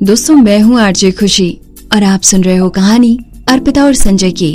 दोस्तों, मैं हूँ आरजे खुशी और आप सुन रहे हो कहानी अर्पिता और संजय की।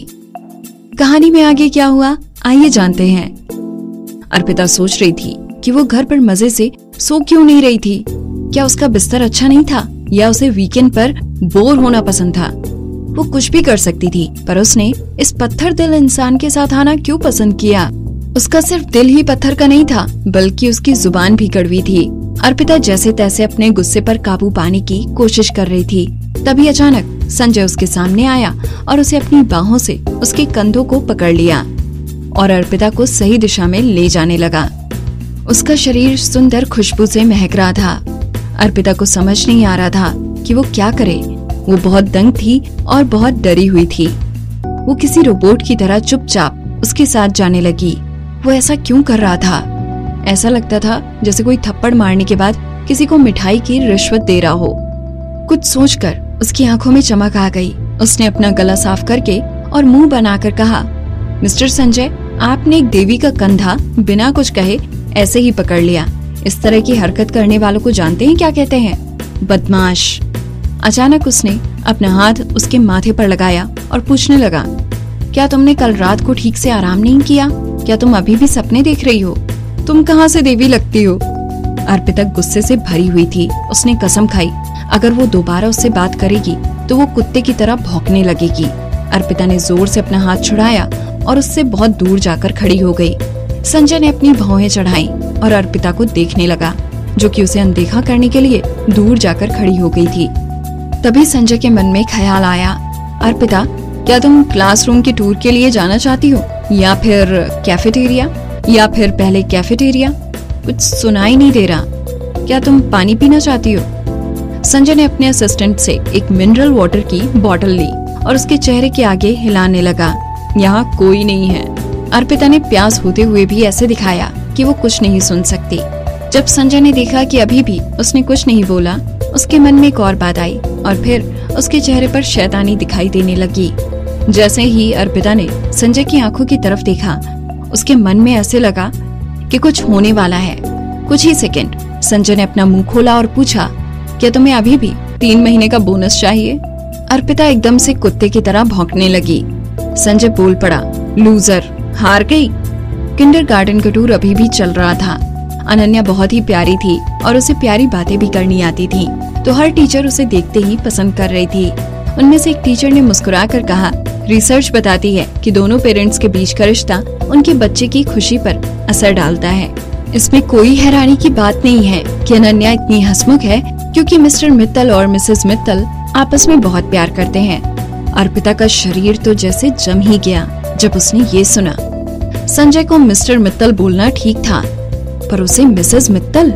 कहानी में आगे क्या हुआ, आइए जानते हैं। अर्पिता सोच रही थी कि वो घर पर मजे से सो क्यों नहीं रही थी। क्या उसका बिस्तर अच्छा नहीं था या उसे वीकेंड पर बोर होना पसंद था? वो कुछ भी कर सकती थी, पर उसने इस पत्थर दिल इंसान के साथ आना क्यों पसंद किया? उसका सिर्फ दिल ही पत्थर का नहीं था, बल्कि उसकी जुबान भी कड़वी थी। अर्पिता जैसे तैसे अपने गुस्से पर काबू पाने की कोशिश कर रही थी। तभी अचानक संजय उसके सामने आया और उसे अपनी बाहों से उसके कंधों को पकड़ लिया और अर्पिता को सही दिशा में ले जाने लगा। उसका शरीर सुंदर खुशबू से महक रहा था। अर्पिता को समझ नहीं आ रहा था कि वो क्या करे। वो बहुत दंग थी और बहुत डरी हुई थी। वो किसी रोबोट की तरह चुपचाप उसके साथ जाने लगी। वो ऐसा क्यों कर रहा था? ऐसा लगता था जैसे कोई थप्पड़ मारने के बाद किसी को मिठाई की रिश्वत दे रहा हो। कुछ सोचकर उसकी आंखों में चमक आ गई। उसने अपना गला साफ करके और मुंह बनाकर कहा, मिस्टर संजय, आपने एक देवी का कंधा बिना कुछ कहे ऐसे ही पकड़ लिया। इस तरह की हरकत करने वालों को जानते हैं क्या कहते हैं? बदमाश। अचानक उसने अपना हाथ उसके माथे पर लगाया और पूछने लगा, क्या तुमने कल रात को ठीक से आराम नहीं किया? क्या तुम अभी भी सपने देख रही हो? तुम कहाँ से देवी लगती हो? अर्पिता गुस्से से भरी हुई थी। उसने कसम खाई, अगर वो दोबारा उससे बात करेगी तो वो कुत्ते की तरह भौंकने लगेगी। अर्पिता ने जोर से अपना हाथ छुड़ाया और उससे बहुत दूर जाकर खड़ी हो गई। संजय ने अपनी भौहें चढ़ाई और अर्पिता को देखने लगा, जो कि उसे अनदेखा करने के लिए दूर जाकर खड़ी हो गई थी। तभी संजय के मन में ख्याल आया, अर्पिता, क्या तुम क्लासरूम के टूर के लिए जाना चाहती हो या फिर कैफेटेरिया? या फिर पहले कैफेटेरिया? कुछ सुनाई नहीं दे रहा। क्या तुम पानी पीना चाहती हो? संजय ने अपने असिस्टेंट से एक मिनरल वाटर की बोतल ली और उसके चेहरे के आगे हिलाने लगा। यहाँ कोई नहीं है। अर्पिता ने प्यास होते हुए भी ऐसे दिखाया कि वो कुछ नहीं सुन सकती। जब संजय ने देखा कि अभी भी उसने कुछ नहीं बोला, उसके मन में एक और बात आई और फिर उसके चेहरे पर शैतानी दिखाई देने लगी। जैसे ही अर्पिता ने संजय की आंखों की तरफ देखा, उसके मन में ऐसे लगा कि कुछ होने वाला है। कुछ ही सेकंड संजय ने अपना मुंह खोला और पूछा, क्या तुम्हें अभी भी 3 महीने का बोनस चाहिए? अर्पिता एकदम से कुत्ते की तरह भौंकने लगी। संजय बोल पड़ा, लूजर, हार गई। किंडरगार्टन का टूर अभी भी चल रहा था। अनन्या बहुत ही प्यारी थी और उसे प्यारी बातें भी करनी आती थी, तो हर टीचर उसे देखते ही पसंद कर रही थी। उनमें से एक टीचर ने मुस्कुराकर कहा, रिसर्च बताती है कि दोनों पेरेंट्स के बीच का रिश्ता उनके बच्चे की खुशी पर असर डालता है। इसमें कोई हैरानी की बात नहीं है कि अनन्या इतनी हंसमुख है, क्योंकि मिस्टर मित्तल और मिसेस मित्तल आपस में बहुत प्यार करते हैं। अर्पिता का शरीर तो जैसे जम ही गया जब उसने ये सुना। संजय को मिस्टर मित्तल बोलना ठीक था, पर उसे मिसेस मित्तल?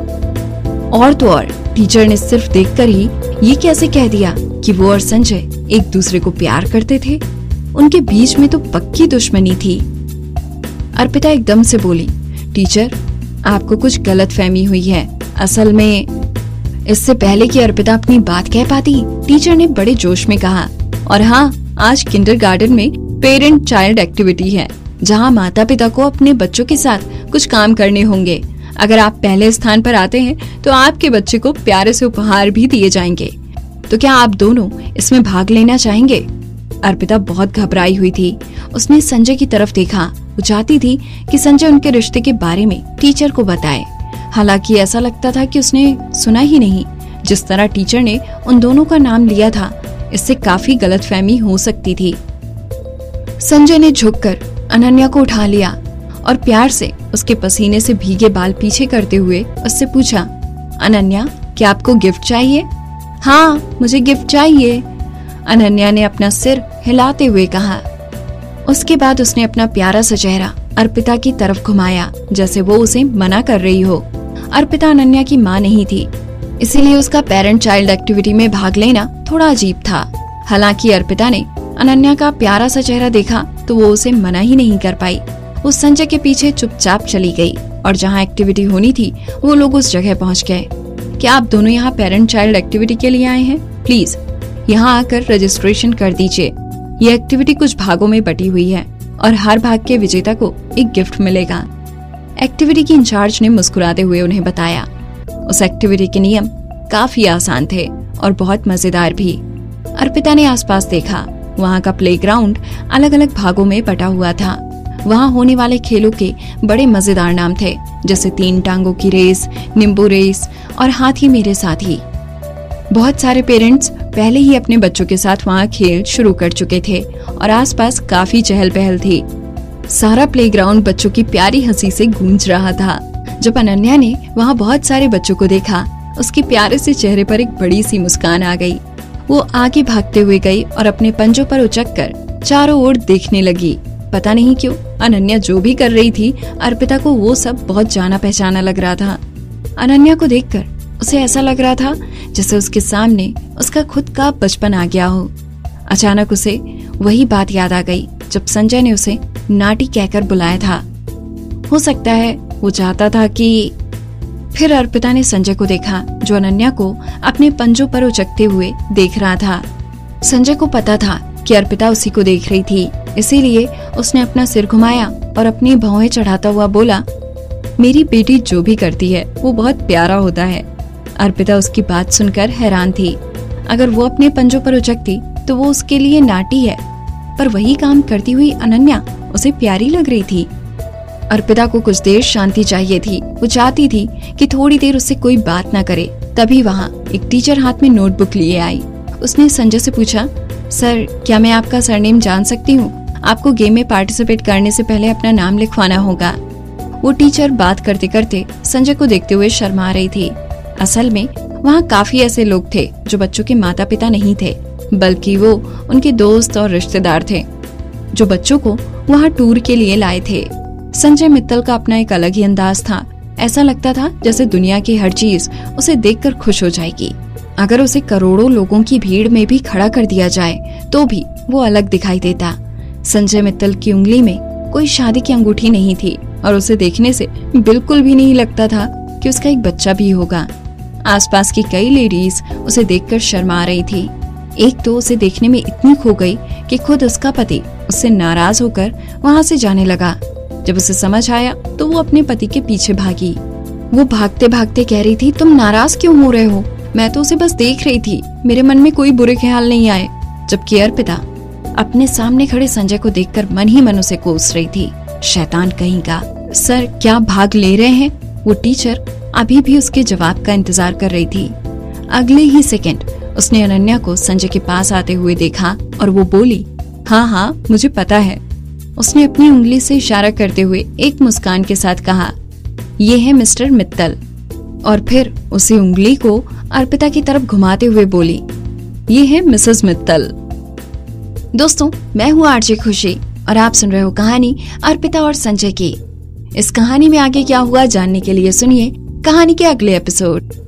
और तो और टीचर ने सिर्फ देखकर ही ये कैसे कह दिया कि वो और संजय एक दूसरे को प्यार करते थे? उनके बीच में तो पक्की दुश्मनी थी। अर्पिता एकदम से बोली, टीचर, आपको कुछ गलतफहमी हुई है। असल में इससे पहले कि अर्पिता अपनी बात कह पाती, टीचर ने बड़े जोश में कहा, और हाँ, आज किंडरगार्टन में पेरेंट चाइल्ड एक्टिविटी है, जहाँ माता पिता को अपने बच्चों के साथ कुछ काम करने होंगे। अगर आप पहले स्थान पर आते हैं तो आपके बच्चे को प्यारे से उपहार भी दिए जाएंगे। तो क्या आप दोनों इसमें भाग लेना चाहेंगे? अर्पिता बहुत घबराई हुई थी। उसने संजय की तरफ देखा। वो चाहती थी कि संजय उनके रिश्ते के बारे में टीचर को बताए। हालांकि ऐसा लगता था कि उसने सुना ही नहीं। जिस तरह टीचर ने उन दोनों का नाम लिया था, इससे काफी गलतफहमी हो सकती थी। संजय ने झुककर अनन्या को उठा लिया और प्यार से उसके पसीने से भीगे बाल पीछे करते हुए उससे पूछा, अनन्या, क्या आपको गिफ्ट चाहिए? हाँ, मुझे गिफ्ट चाहिए, अनन्या ने अपना सिर हिलाते हुए कहा। उसके बाद उसने अपना प्यारा सा चेहरा अर्पिता की तरफ घुमाया, जैसे वो उसे मना कर रही हो। अर्पिता अनन्या की माँ नहीं थी, इसीलिए उसका पेरेंट चाइल्ड एक्टिविटी में भाग लेना थोड़ा अजीब था। हालांकि अर्पिता ने अनन्या का प्यारा सा चेहरा देखा तो वो उसे मना ही नहीं कर पाई। वो संजय के पीछे चुपचाप चली गई और जहाँ एक्टिविटी होनी थी वो लोग उस जगह पहुँच गए। क्या आप दोनों यहाँ पेरेंट चाइल्ड एक्टिविटी के लिए आए हैं? प्लीज यहाँ आकर रजिस्ट्रेशन कर दीजिए। ये एक्टिविटी कुछ भागों में बटी हुई है और हर भाग के विजेता को एक गिफ्ट मिलेगा। एक्टिविटी की इंचार्ज ने मुस्कुराते हुए उन्हें बताया। उस एक्टिविटी के नियम काफी आसान थे और बहुत मजेदार भी। अर्पिता ने आसपास देखा। वहाँ का प्लेग्राउंड अलग अलग भागों में बटा हुआ था। वहाँ होने वाले खेलों के बड़े मजेदार नाम थे, जैसे 3 टांगों की रेस, नींबू रेस और हाथी मेरे साथी। बहुत सारे पेरेंट्स पहले ही अपने बच्चों के साथ वहाँ खेल शुरू कर चुके थे और आसपास काफी चहल पहल थी। सारा प्लेग्राउंड बच्चों की प्यारी हंसी से गूंज रहा था। जब अनन्या ने वहाँ बहुत सारे बच्चों को देखा, उसके प्यारे से चेहरे पर एक बड़ी सी मुस्कान आ गई। वो आगे भागते हुए गई और अपने पंजों पर उचककर चारों ओर देखने लगी। पता नहीं क्यों अनन्या जो भी कर रही थी, अर्पिता को वो सब बहुत जाना पहचाना लग रहा था। अनन्या को देखकर उसे ऐसा लग रहा था जैसे उसके सामने उसका खुद का बचपन आ गया हो। अचानक उसे वही बात याद आ गई जब संजय ने उसे नाटी कहकर बुलाया था। हो सकता है वो चाहता था कि। फिर अर्पिता ने संजय को देखा, जो अनन्या को अपने पंजों पर उचकते हुए देख रहा था। संजय को पता था कि अर्पिता उसी को देख रही थी, इसीलिए उसने अपना सिर घुमाया और अपनी भौहें चढ़ाता हुआ बोला, मेरी बेटी जो भी करती है वो बहुत प्यारा होता है। अर्पिता उसकी बात सुनकर हैरान थी। अगर वो अपने पंजों पर उचकती तो वो उसके लिए नाटी है, पर वही काम करती हुई अनन्या उसे प्यारी लग रही थी। अर्पिता को कुछ देर शांति चाहिए थी। वो चाहती थी कि थोड़ी देर उससे कोई बात ना करे। तभी वहाँ एक टीचर हाथ में नोटबुक लिए आई। उसने संजय से पूछा, सर क्या मैं आपका सरनेम जान सकती हूँ? आपको गेम में पार्टिसिपेट करने से पहले अपना नाम लिखवाना होगा। वो टीचर बात करते करते संजय को देखते हुए शर्मा रही थी। असल में वहाँ काफी ऐसे लोग थे जो बच्चों के माता पिता नहीं थे, बल्कि वो उनके दोस्त और रिश्तेदार थे, जो बच्चों को वहाँ टूर के लिए लाए थे। संजय मित्तल का अपना एक अलग ही अंदाज था। ऐसा लगता था जैसे दुनिया की हर चीज उसे देखकर खुश हो जाएगी। अगर उसे करोड़ों लोगों की भीड़ में भी खड़ा कर दिया जाए तो भी वो अलग दिखाई देता। संजय मित्तल की उंगली में कोई शादी की अंगूठी नहीं थी और उसे देखने से बिल्कुल भी नहीं लगता था कि उसका एक बच्चा भी होगा। आसपास की कई लेडीज उसे देखकर शर्मा रही थी। एक तो उसे देखने में इतनी खो गई कि खुद उसका पति उससे नाराज होकर वहाँ से जाने लगा। जब उसे समझ आया तो वो अपने पति के पीछे भागी। वो भागते भागते कह रही थी, तुम नाराज क्यों हो रहे हो? मैं तो उसे बस देख रही थी, मेरे मन में कोई बुरे ख्याल नहीं आए। जबकि अर्पिता अपने सामने खड़े संजय को देखकर मन ही मन उसे कोस रही थी। शैतान कहीं का। सर क्या भाग ले रहे हैं? वो टीचर अभी भी उसके जवाब का इंतजार कर रही थी। अगले ही सेकंड उसने अनन्या को संजय के पास आते हुए देखा और वो बोली, हाँ मुझे पता है। उसने अपनी उंगली से इशारा करते हुए एक मुस्कान के साथ कहा, ये है मिस्टर मित्तल। और फिर उसी उंगली को अर्पिता की तरफ घुमाते हुए बोली, ये है मिसेस मित्तल। दोस्तों, मैं हूँ आरजे खुशी और आप सुन रहे हो कहानी अर्पिता और संजय की। इस कहानी में आगे क्या हुआ जानने के लिए सुनिए कहानी के अगले एपिसोड।